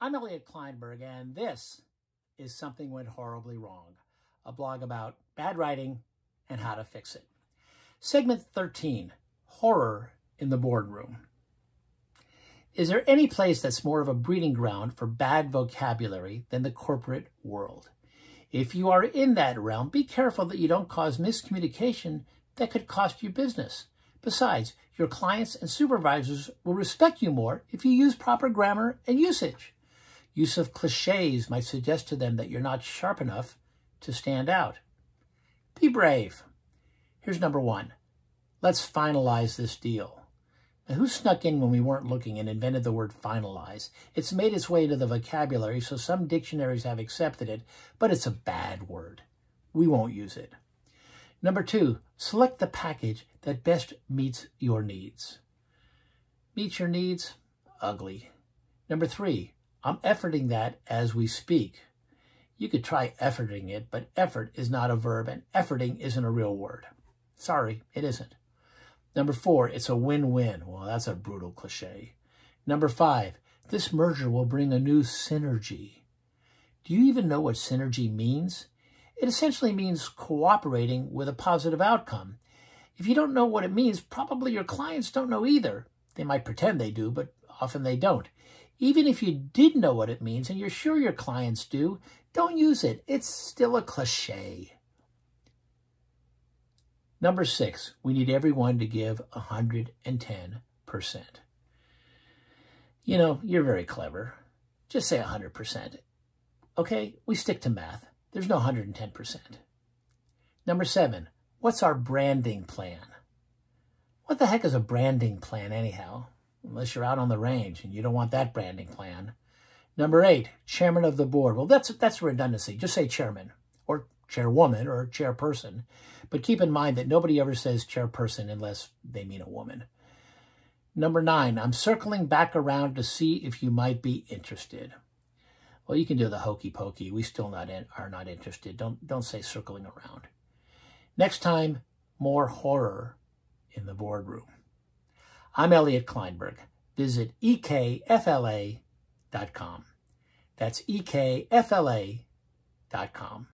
I'm Elliot Kleinberg, and this is Something Went Horribly Wrong, a blog about bad writing and how to fix it. Segment 13, Horror in the Boardroom. Is there any place that's more of a breeding ground for bad vocabulary than the corporate world? If you are in that realm, be careful that you don't cause miscommunication that could cost you business. Besides, your clients and supervisors will respect you more if you use proper grammar and usage. Use of cliches might suggest to them that you're not sharp enough to stand out. Be brave. Here's number 1. Let's finalize this deal. Now, who snuck in when we weren't looking and invented the word finalize? It's made its way into the vocabulary, so some dictionaries have accepted it, but it's a bad word. We won't use it. Number 2, select the package that best meets your needs. Meet your needs? Ugly. Number 3, I'm efforting that as we speak. You could try efforting it, but effort is not a verb, and efforting isn't a real word. Sorry, it isn't. Number 4, it's a win-win. Well, that's a brutal cliche. Number 5, this merger will bring a new synergy. Do you even know what synergy means? It essentially means cooperating with a positive outcome. If you don't know what it means, probably your clients don't know either. They might pretend they do, but often they don't. Even if you did know what it means, and you're sure your clients do, don't use it. It's still a cliche. Number 6, we need everyone to give 110%. You know, you're very clever. Just say 100%. Okay, we stick to math. There's no 110%. Number 7, what's our branding plan? What the heck is a branding plan anyhow? Unless you're out on the range and you don't want that branding plan. Number 8, chairman of the board. Well, that's redundancy. Just say chairman or chairwoman or chairperson. But keep in mind that nobody ever says chairperson unless they mean a woman. Number 9, I'm circling back around to see if you might be interested. Well, you can do the hokey pokey. We still are not interested. Don't say circling around. Next time, more horror in the boardroom. I'm Elliot Kleinberg. Visit ekfla.com. That's ekfla.com.